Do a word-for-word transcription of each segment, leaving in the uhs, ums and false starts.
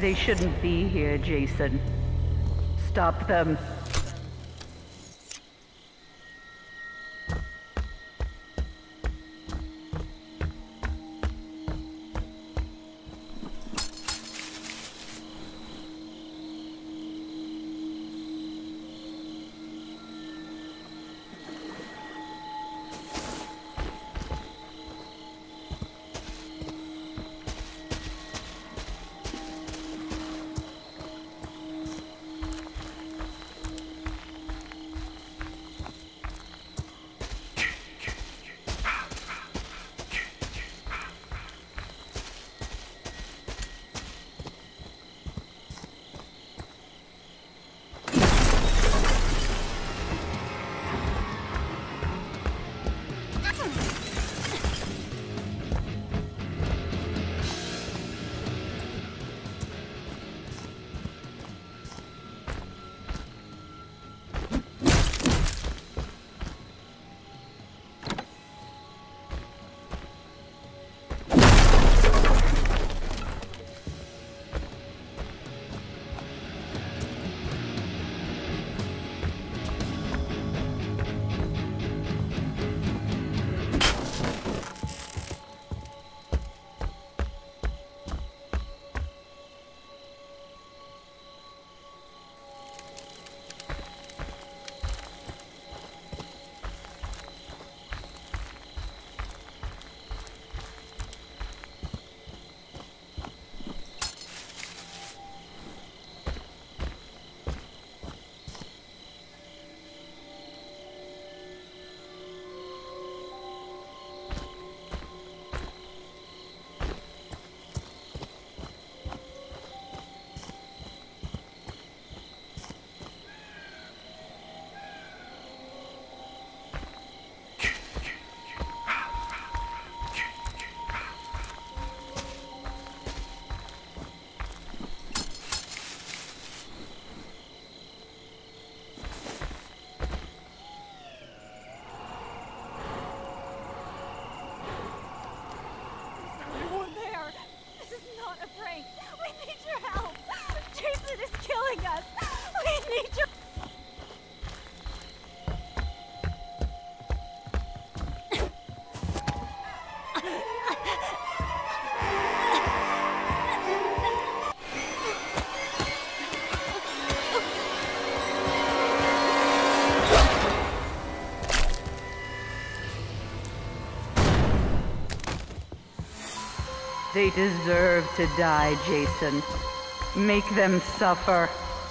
They shouldn't be here, Jason. Stop them. They deserve to die, Jason. Make them suffer.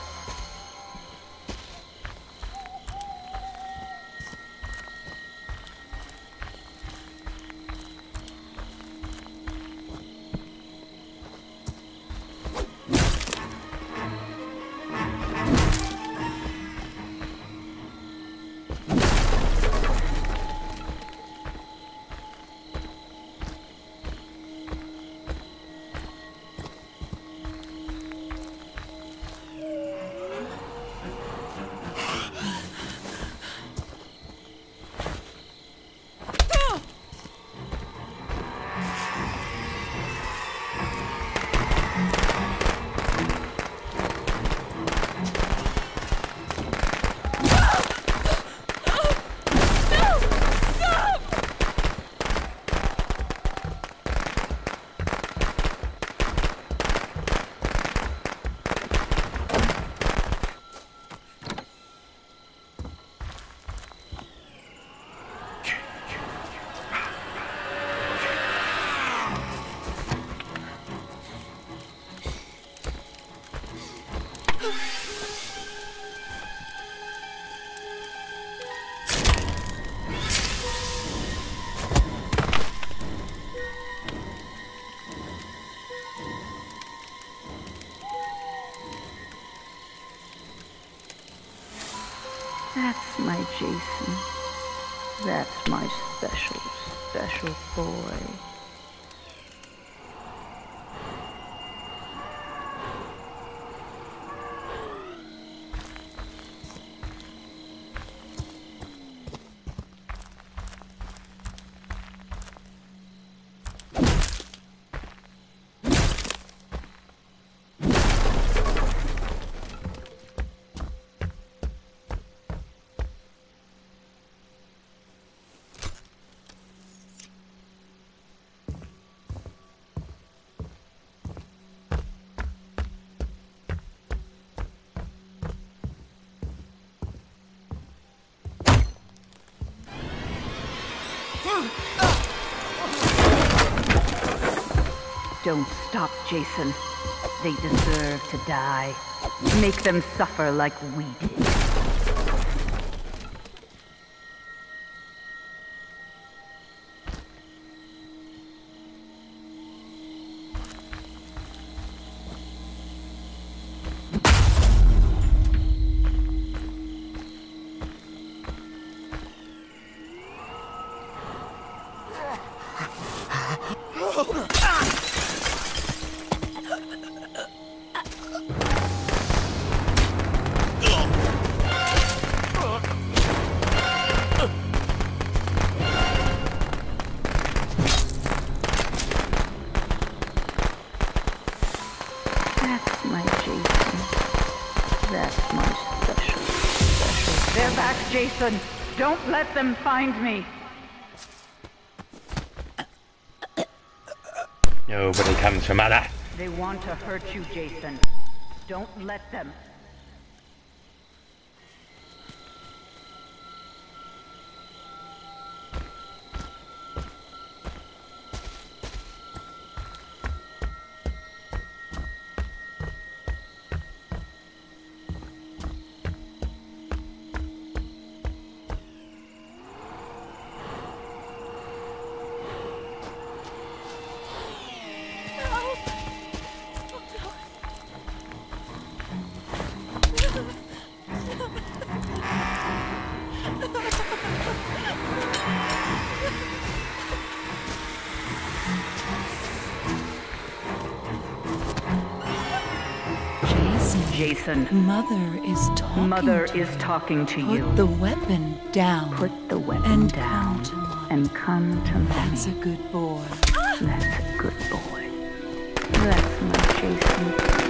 That's my Jason. That's my special, special boy. You Don't stop, Jason. They deserve to die. Make them suffer like we did. They're back, Jason. Don't let them find me. Nobody comes for mother. They want to hurt you, Jason. Don't let them. Jason. Mother is talking Mother to is you. talking to Put you. the weapon down. Put the weapon and down come to Mommy. and come to Mommy. That's a good boy. That's a good boy. That's my Jason.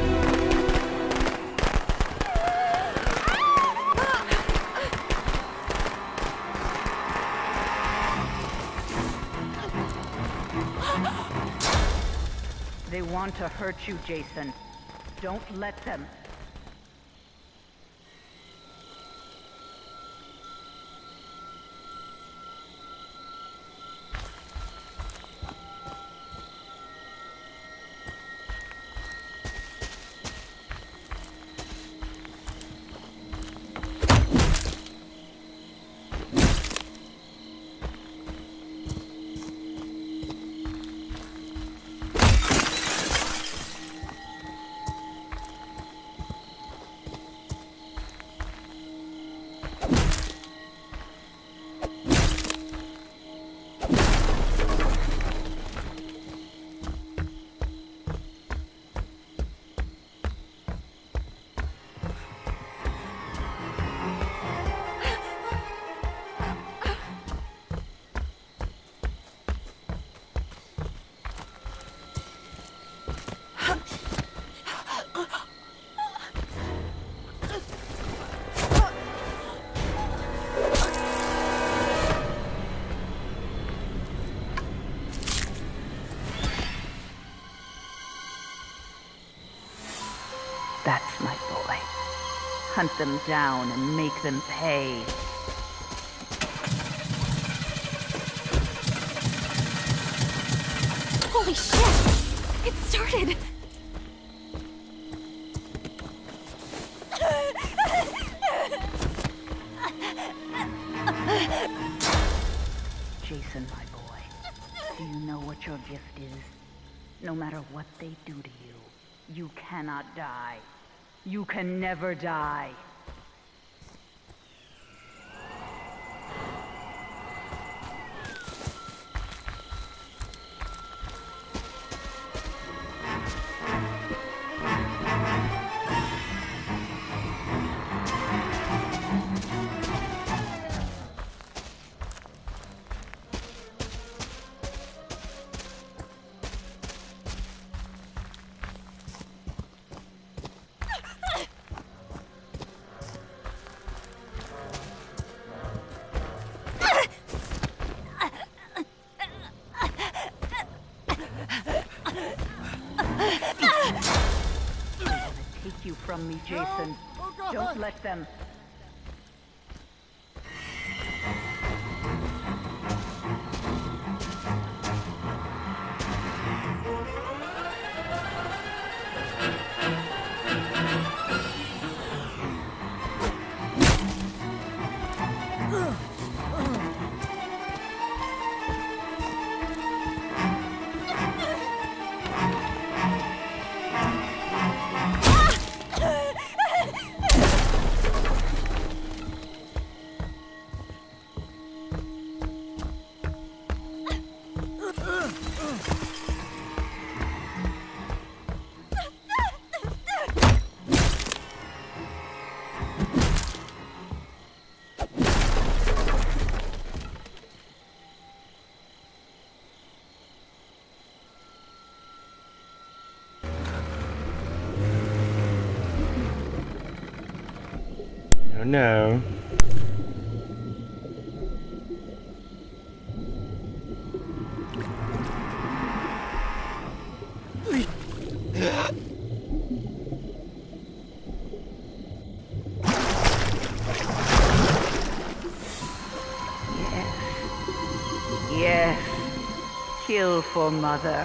They want to hurt you, Jason. Don't let them. That's my boy. Hunt them down and make them pay. Holy shit! It started! Jason, my boy, do you know what your gift is? No matter what they do to you, you cannot die. You can never die. Take you from me, Jason. Don't let them. Oh no. Yes. Kill for Mother.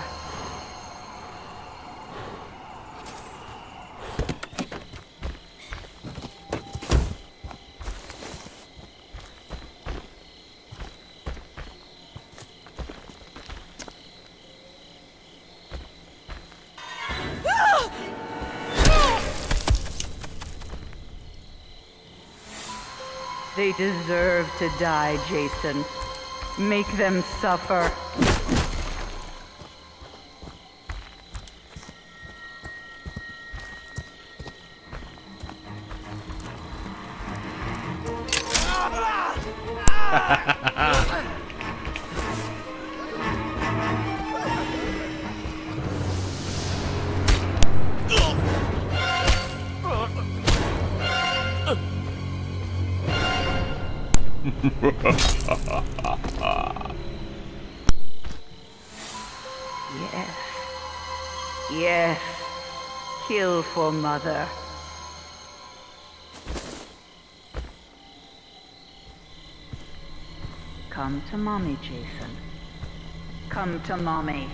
They deserve to die, Jason. Make them suffer. Yes. Yes. Kill for Mother. Come to Mommy, Jason. Come to Mommy.